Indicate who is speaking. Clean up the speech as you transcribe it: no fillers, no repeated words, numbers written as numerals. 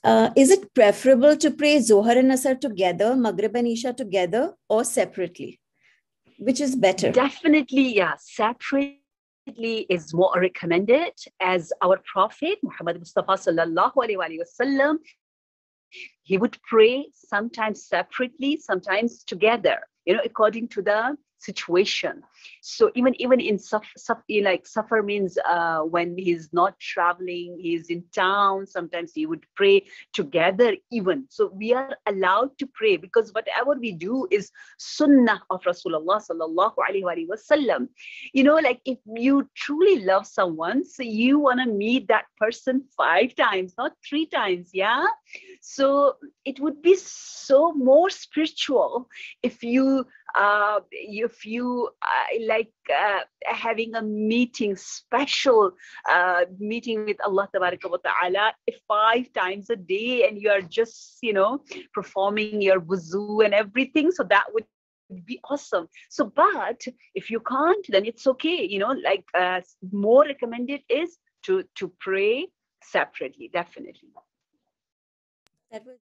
Speaker 1: Is it preferable to pray Zohar and Asr together, Maghrib and Isha together, or separately? Which is better?
Speaker 2: Definitely, yeah. Separately is more recommended, as our Prophet Muhammad Mustafa sallallahu alaihi wasallam, he would pray sometimes separately, sometimes together, according to the situation. So even in safar means when he's not traveling, he's in town, sometimes he would pray together even. So we are allowed to pray, because whatever we do is sunnah of Rasulullah sallallahu alaihi wasallam. Like if you truly love someone, so you want to meet that person 5 times, not 3 times. Yeah. So it would be so more spiritual if you having a meeting, special meeting with Allah Tabaraka wa Ta'ala 5 times a day, and you are just performing your wuzu and everything. So that would be awesome. So but if you can't, then it's okay. More recommended is to pray separately. Definitely.
Speaker 1: That was